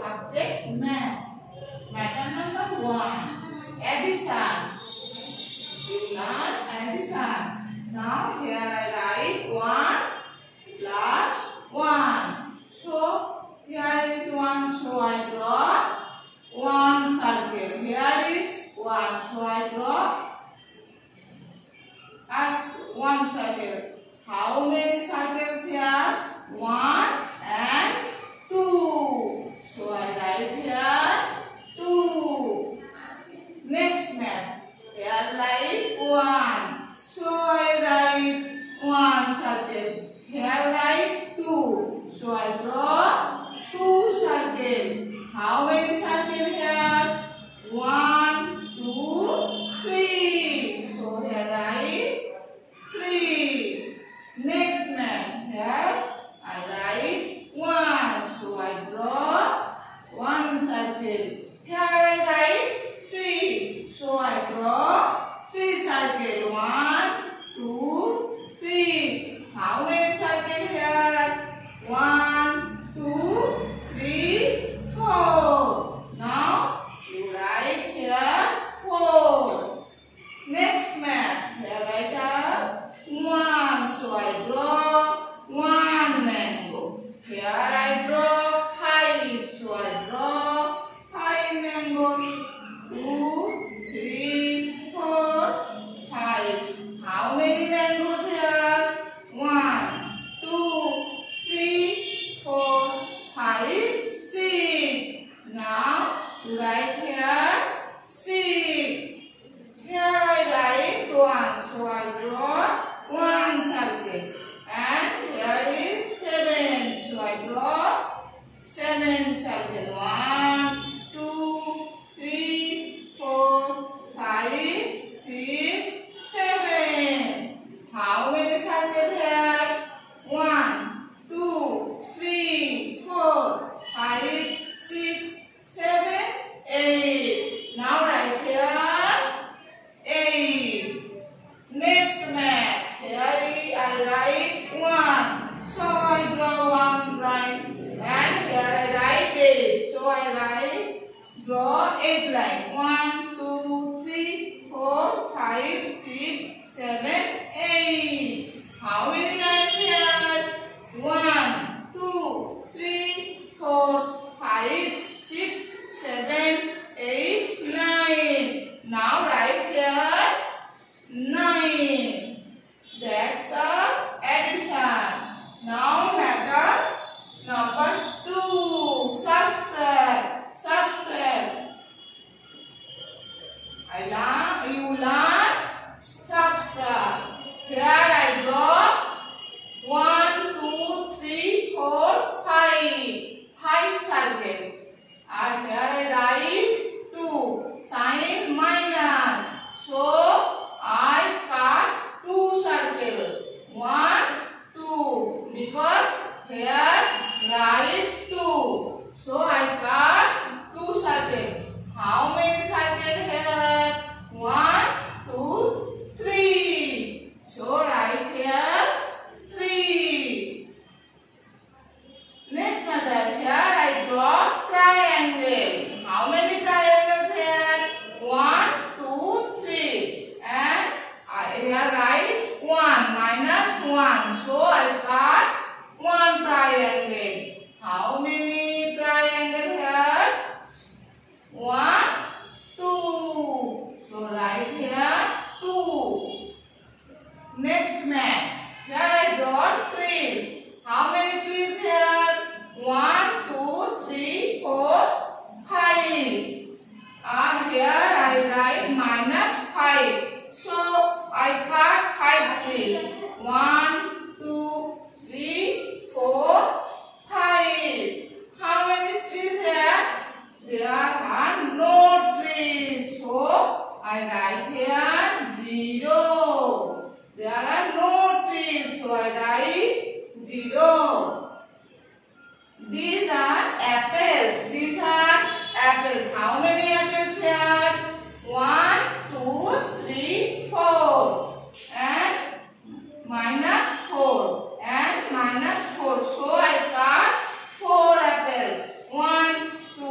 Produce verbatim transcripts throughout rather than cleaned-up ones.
subject math. Matter number one, addition. You learn addition. Now here I write one plus one. So here is one. So I draw one circle. Here is one. So I draw at one circle. How many circles here? One and two. So I write here two. Next math. Here I write one. So I write one circle. Here I write two. So I draw two circles. How many circles here? One, two, three. So here I write three. Next math. Here I write one. So I draw one circle. Here I write three. So I draw three circles. One, two, three. How many circles here? One, two, three, four. Now you write here four. Next math. Here I write one. So I draw one mango. Here I draw five. So I draw five mangoes. Two, three, four, five. How many mangoes here? One, two, three, four, five, six. Now write here six. Here I write one. So I draw one circle. And here is seven. So I draw seven circles. One, two, three, four, five, six, seven. How many circles here? One, two, three, four, five, six, seven, eight. Now write here eight. Next math. Here I write one. So I draw one line. And here I write eight. So I write draw eight line. One, two, three, four, five, six, seven, eight. How many lines here? One, two, three, four, five, six, seven, eight, nine. Now write here nine. That's a addition. Now matter number two, subtract. Subtract. I learn, you learn subtract. Here I draw one, two, three, four, five. Five circles. And here I write two. Sign minus. So I cut two circles. One, two. Because here write two. So I cut two circles. How many circles here? One, two, three. So write here three. Next method. Here I draw triangle. How many triangles here? One, two, three. And I here write one minus one. So I cut one triangle. How many triangles here? One, two. So write here two. Next math. Here I draw trees. How many trees here? One, two, three, four, five. And here I write minus five. So I cut five trees. One, two, three, four, five. How many trees here? There are no trees. So I write here zero. There are no trees. So I write zero. These are apples. These are apples. How many apples here? One, two, three, four. And minus four. And minus four. So I cut four apples. One, two.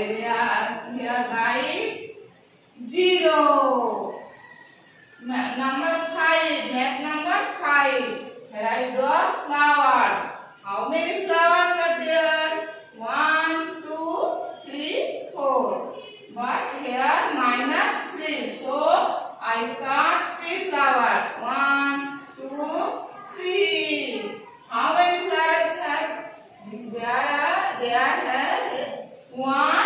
here, here write zero. Number five, math number five. Here I draw flowers. How many flowers are there? One, two, three, four. But here minus three. So I cut three flowers. One, two, three. How many flowers have? There, there have one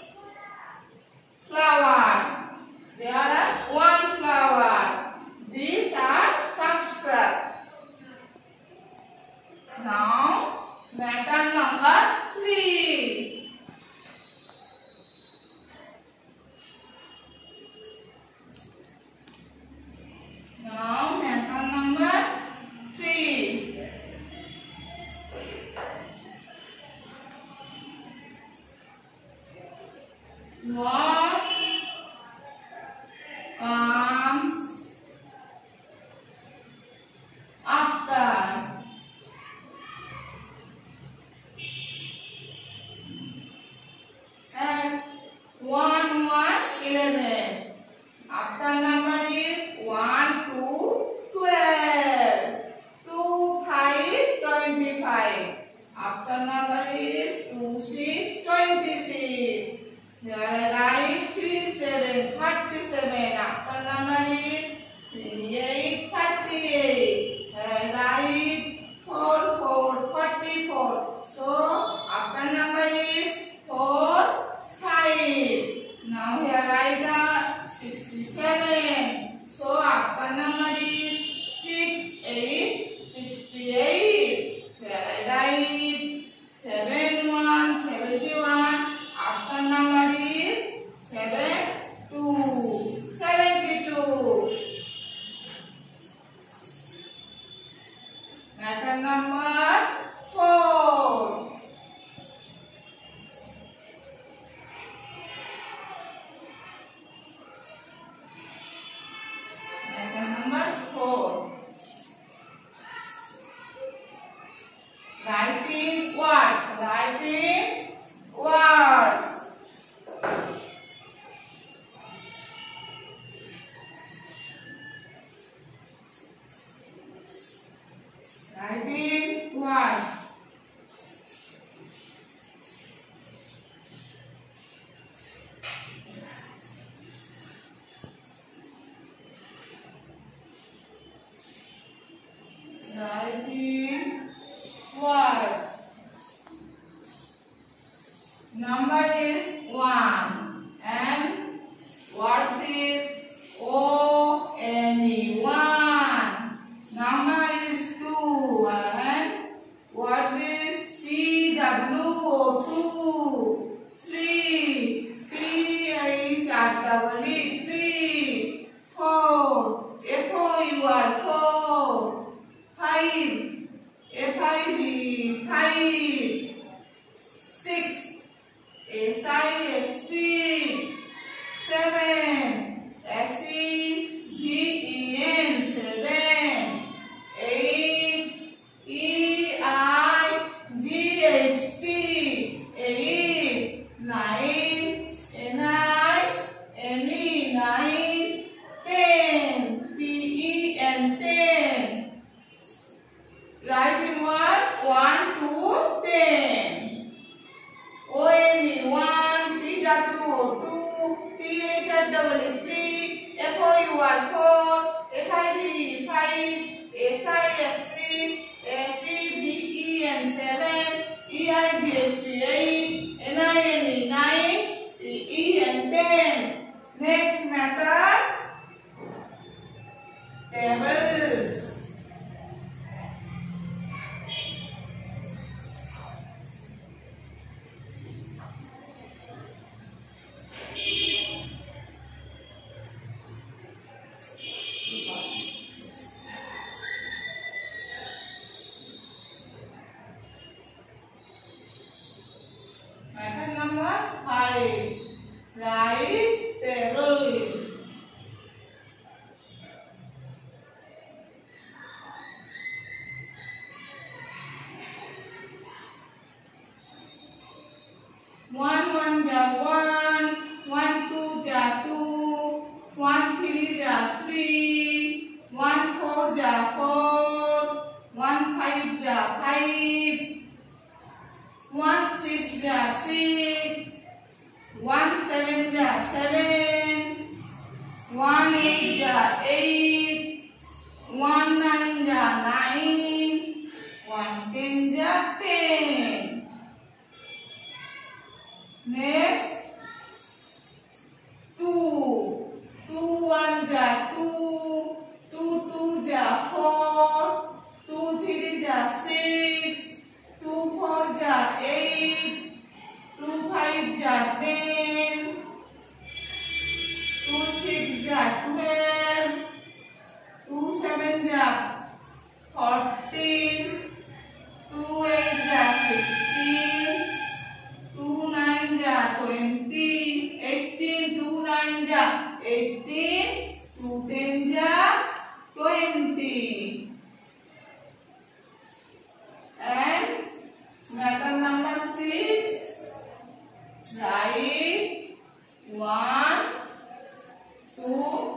flower. There are one flower. These are subtract. Now, method number three. Now, method number three. What comes after? As one, one, eleven. After number is one, two, twelve. Two, five, twenty-five. After number is two, six, twenty-six. Here I write three, seven, thirty-seven. After number is three, eight, thirty-eight. Here I write four, four, forty-four. So after number is four, five. Now here I write sixty-seven. So after number is six, eight, sixty-eight. Here I write seven, one, seventy-one. After number is seven, two, seventy-two. Method number four. Method number four. Writing words. Writing words. Writing words. Writing words. Number is one and words is O N E, one. Number is two and words is C W O, two. Three, T H R W E, three. Four, F O U R, four. Five, F I V, five. Six, S I X, six. Seven, S E V E N, seven. Eight, E I G H T, eight. Nine, N I N E, nine. Ten, T E N, ten. Writing words one to ten. O N E, one. T W O, two. T H R W E, three. F O U R, four. F I V, five. S I X, six. S E V E N, seven. E I G H T, eight. N I N E, nine. T E N, ten. Next method. Tables. Method number five. Write table. One one one, one two ja two, one three ja three, one four ja four, one five ja five, one six ja six, one seven ja seven, one eight ja eight, one nine ja nine, one ten ja ten. Next, two, two one ja two, two two ja four, two three ja six, two four ja eight, two five ja ten, two six ja twelve, two seven ja fourteen, two eight ja sixteen, two nine ja twenty, eighteen, two nine ja eighteen, two ten ja twenty. And method number six, write one to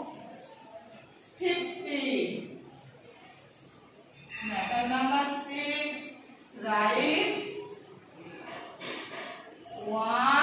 fifty. Method number six, write one